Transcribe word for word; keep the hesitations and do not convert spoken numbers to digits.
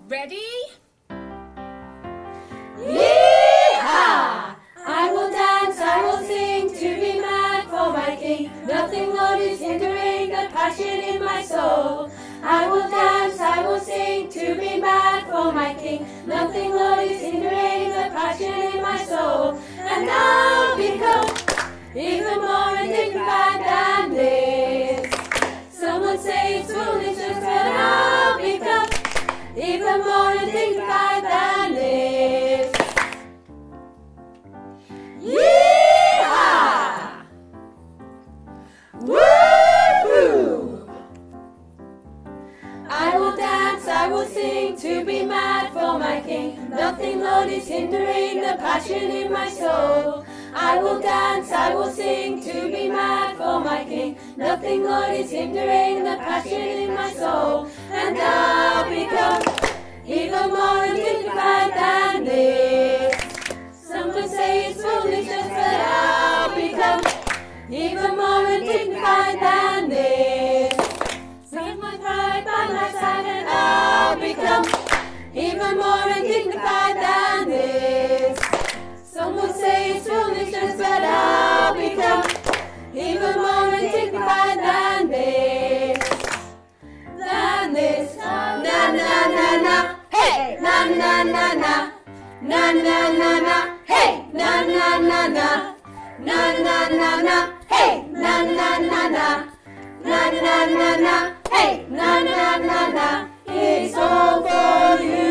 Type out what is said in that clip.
Ready? Yee-haw! I will dance, I will sing, to be mad for my King. Nothing, Lord, is hindering the passion in my soul. I will dance, I will sing, to be mad for my King. Nothing, Lord, is hindering the passion in my soul. And I'll become even more undignified than this. Someone say it's foolishness, but I'll become even more undignified than this. Yee-haw! Woo-hoo! I will dance, I will sing, to be mad for my King. Nothing, Lord, is hindering the passion in my soul. I will dance, I will sing, to be mad for my King. Nothing, Lord, is hindering the passion in my soul. And I'll become even more undignified than this. Someone say it's foolishness, but I'll become even more undignified than this. Someone right by my side and I'll become even more undignified than this. Someone say it's foolishness, but I'll become even more undignified than this. Than this. Na na na na. Hey! Na na na na. Na na na na. Hey! Na na na na. Na na na na. Hey! Na na na na. Na na na na. Hey! Na na na na. It's all for you.